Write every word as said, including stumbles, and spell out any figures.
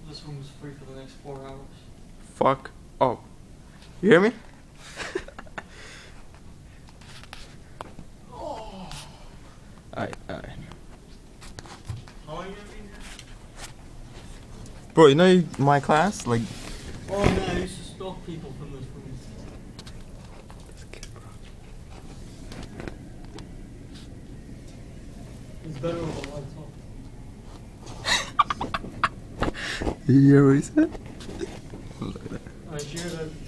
This room is free for the next four hours. Fuck up. You hear me? Oh. Alright, alright. How long are you gonna be here? Bro, you know you, my class? Like. Oh man, I used to stalk people from this room. It's better with the lights off. You hear what he said? Look at that. I hear that.